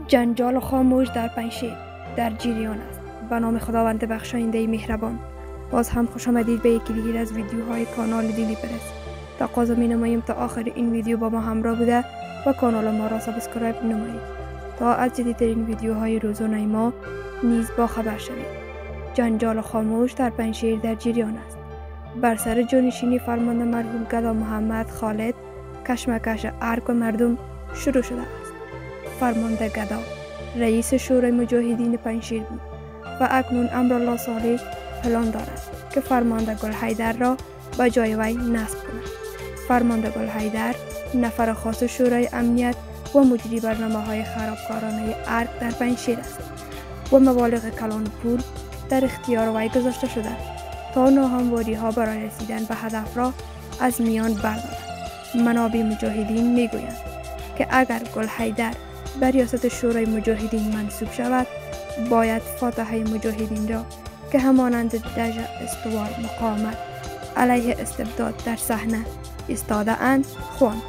جنجال خاموش در پنجشیر در جریان است. به نام خداوند بخشاینده مهربان. باز هم خوش آمدید به یکی دیگر از ویدیوهای کانال دیلی پرس. تقاضا می نماییم تا آخر این ویدیو با ما همراه بوده و کانال ما را سابسکرایب نمایید تا از جدیدترین ویدیوهای روزانه ما نیز با خبر شوید. جنجال خاموش در پنجشیر در جریان است. بر سر جانشینی فرمانده مرحوم گدا محمد خالد کشمکش ارگ و مردم شروع شده است. فرمانده گدا رئیس شورای مجاهدین پنجشیر بود و اکنون امرالله صالح پلان دارد که فرمانده گل حیدر را به جای وی نصب کند. فرمانده گل حیدر نفر خاص شورای امنیت و مجری برنامه‌های خرابکارانه ارگ در پنجشیر است و مبالغ کلان پول در اختیار وی گذاشته شده تا ناهمواری‌ها برای رسیدن به هدف را از میان بردارد. منابع مجاهدین میگویند که اگر گل حیدر به ریاست شورای مجاهدین منصوب شود، باید فاتحه مجاهدین را که همانند دژ استوار مقاومت علیه استبداد در صحنه ایستاده اند خواند.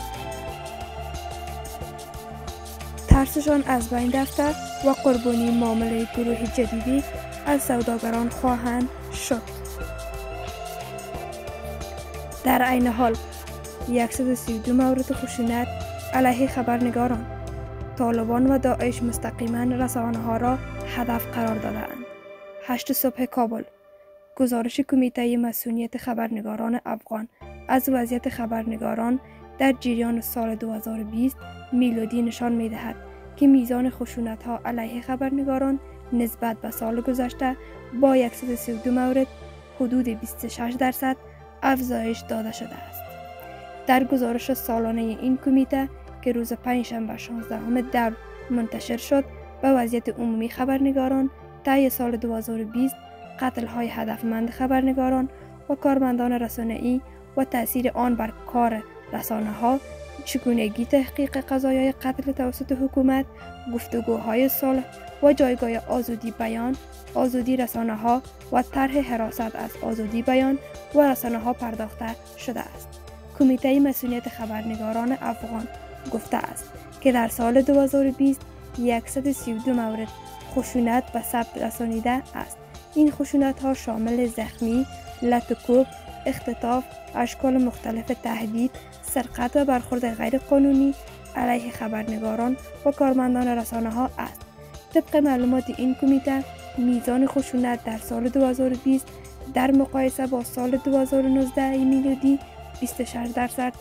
ترسشان از بین رفته و قربانی معامله گروه جدیدی از سوداگران خواهند شد. در عین حال 132 مورد خشونت علیه خبرنگاران، طالبان و داعش مستقیما رسانه‌ها را هدف قرار داده‌اند. 8 صبح کابل. گزارش کمیته مسئولیت خبرنگاران افغان از وضعیت خبرنگاران در جریان سال 2020 میلادی نشان می‌دهد که میزان خشونت‌ها علیه خبرنگاران نسبت به سال گذشته با 132 مورد حدود 26% افزایش داده شده است. در گزارش سالانه این کمیته که روز پنجشنبه 16 در منتشر شد به وضعیت عمومی خبرنگاران طی سال 2020، قتل‌های هدفمند خبرنگاران و کارمندان رسانه‌ای و تأثیر آن بر کار رسانه‌ها، چگونگی تحقیق قضایای قتل توسط حکومت، گفتگوهای صلح و جایگاه آزادی بیان، آزادی رسانه‌ها و طرح حراست از آزادی بیان و رسانه‌ها پرداخته شده است. کمیته مسئولیت خبرنگاران افغان گفته است که در سال 2020 132 مورد خشونت به ثبت رسانیده است. این خشونت‌ها شامل زخمی، لطوکوب، اختطاف، اشکال مختلف تهدید، سرقت و برخورد غیرقانونی علیه خبرنگاران و کارمندان رسانه‌ها است. طبق معلومات این کمیته، میزان خشونت در سال 2020 در مقایسه با سال 2019 میلادی 26%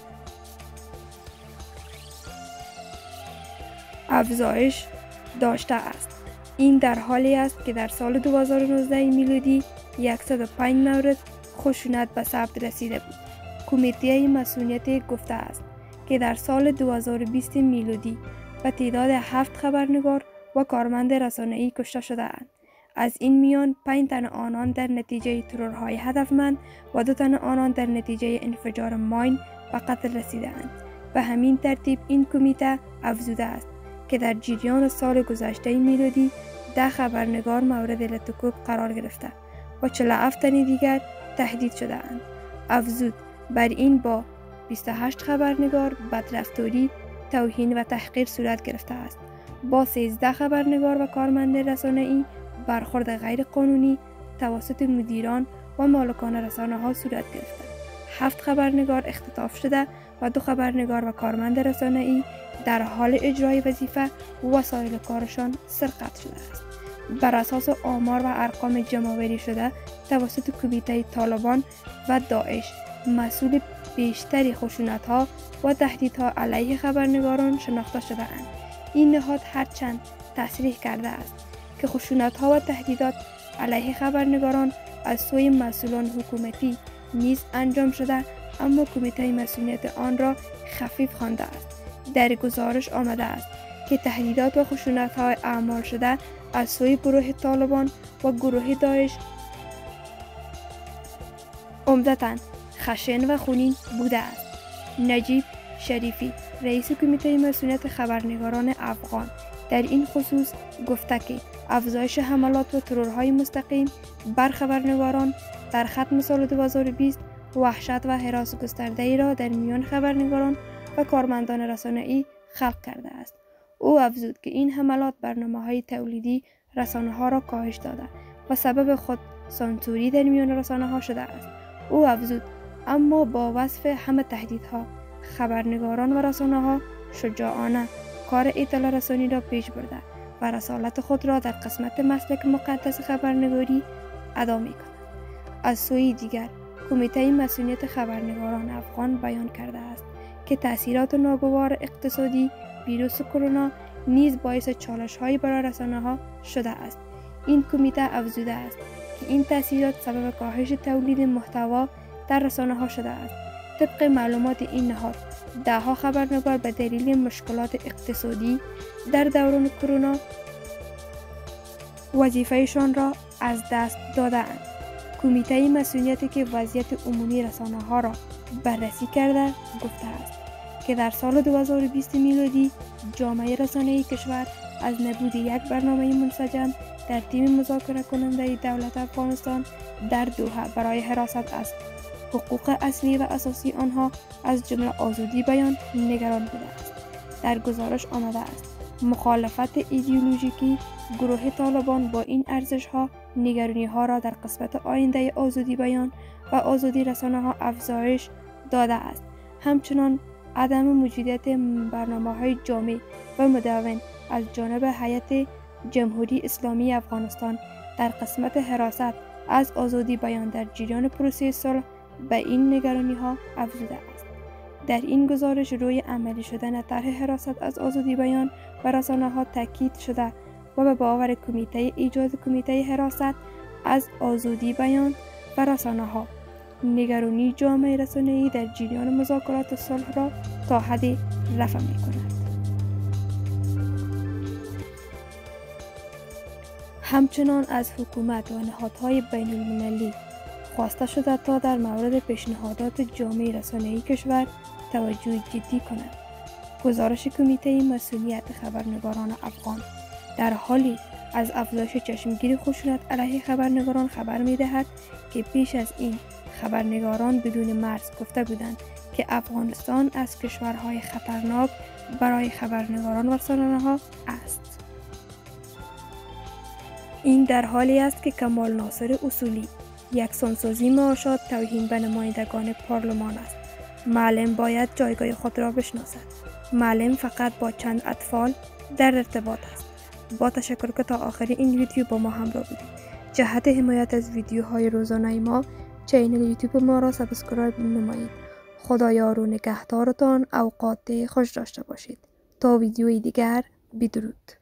افزایش داشته است. این در حالی است که در سال 2019 میلادی 105 مورد خشونت به ثبت رسیده بود. کمیته مسئولیت گفته است که در سال 2020 میلادی به تعداد 7 خبرنگار و کارمند رسانه‌ای کشته شده‌اند. از این میان 5 تن آنان در نتیجه ترورهای هدفمند و 2 تن آنان در نتیجه انفجار ماین به قتل رسیده‌اند. به همین ترتیب این کمیته افزوده است که در جریان سال گذشته میلادی 10 خبرنگار مورد لطوکوب قرار گرفته و 47 تن دیگر تهدید شده‌اند. افزود بر این با 28 خبرنگار بدرفتاری، توهین و تحقیر صورت گرفته است. با 13 خبرنگار و کارمند رسانه‌ای برخورد غیرقانونی توسط مدیران و مالکان رسانه‌ها صورت گرفته. 7 خبرنگار اختطاف شده و 2 خبرنگار و کارمند رسانه‌ای در حال اجرای وظیفه وسایل کارشان سرقت شده است. بر اساس آمار و ارقام جمع‌آوری شده توسط کمیته طالبان و داعش، مسئول بیشتری خشونت‌ها و تهدیدها علیه خبرنگاران شناخته شده‌اند. این نهاد هرچند تصریح کرده است که خشونت‌ها و تهدیدات علیه خبرنگاران از سوی مسئولان حکومتی نیز انجام شده، اما کمیته مسئولیت آن را خفیف خوانده است. در گزارش آمده است که تهدیدات و خشونت‌های اعمال شده از سوی گروه طالبان و گروه داعش عمدتاً خشن و خونین بوده است. نجیب شریفی، رئیس کمیته مسئولیت خبرنگاران افغان، در این خصوص گفته که افزایش حملات و ترورهای مستقیم بر خبرنگاران در ختم سال 2020 وحشت و هراس گسترده‌ای را در میان خبرنگاران و کارمندان رسانه‌ای خلق کرده است. او افزود که این حملات برنامه‌های تولیدی رسانه‌ها را کاهش داده و سبب خود سانسوری در میان رسانه‌ها شده است. او افزود اما با وصف همه تهدیدها خبرنگاران و رسانه‌ها شجاعانه کار اطلاع رسانی را پیش برده و رسالت خود را در قسمت مسلک مقدس خبرنگاری ادا می‌کنند. از سوی دیگر کمیته مسئولیت خبرنگاران افغان بیان کرده است که تأثیرات ناگوار اقتصادی ویروس کرونا نیز باعث چالش‌های برای رسانه‌ها شده است. این کمیته افزوده است که این تأثیرات سبب کاهش تولید محتوا در رسانه‌ها شده است. طبق معلومات این نهاد، ده‌ها خبرنگار به دلیل مشکلات اقتصادی در دوران کرونا وظیفه‌شان را از دست داده‌اند. کمیته مسئولیتی که وضعیت عمومی رسانه‌ها را بررسی کرده گفته است که در سال 2020 میلادی جامعه رسانه‌ای کشور از نبود یک برنامه منسجم در تیم مذاکره کننده دولت افغانستان در دوحه برای حراست از حقوق اصلی و اساسی آنها از جمله آزادی بیان نگران بوده است. در گزارش آمده است مخالفت ایدئولوژیکی گروه طالبان با این ارزش‌ها نگرانی‌ها را در قسمت آینده آزادی بیان و آزادی رسانه‌ها افزایش داده است. همچنان عدم موجودیت برنامه‌های جامع و مدون از جانب هیئت جمهوری اسلامی افغانستان در قسمت حراست از آزادی بیان در جریان پروسه صلح به این نگرانی‌ها افزوده است. در این گزارش روی عملی شدن طرح حراست از آزادی بیان و رسانه‌ها تاکید شده و به باور کمیته ایجاد کمیته حراست از آزادی بیان و رسانه‌ها نگرانی جامعه رسانه‌ای در جریان مذاکرات صلح را تا حدی رفع می‌کند. همچنان از حکومت و نهادهای بین‌المللی خواسته شده تا در مورد پیشنهادات جامعه رسانه‌ای کشور توجه جدی کنند. گزارش کمیته مسئولیت خبرنگاران افغان در حالی از افزایش چشمگیر خشونت علیه خبرنگاران خبر می‌دهد که پیش از این خبرنگاران بدون مرز گفته بودند که افغانستان از کشورهای خطرناک برای خبرنگاران و رسانه‌ها است. این در حالی است که کمال ناصر اصولی یکسانسازی معاشات توهین به نمایندگان پارلمان است. معلم باید جایگاه خود را بشناسد. معلم فقط با چند اطفال در ارتباط است. با تشکر که تا آخر این ویدیو با ما همراه بودید. جهت حمایت از ویدیوهای روزانه ما چینل یوتیوب ما را سابسکرایب نمایید. خدایار و نگهدارتان اوقات خوش داشته باشید. تا ویدیوی دیگر بدرود.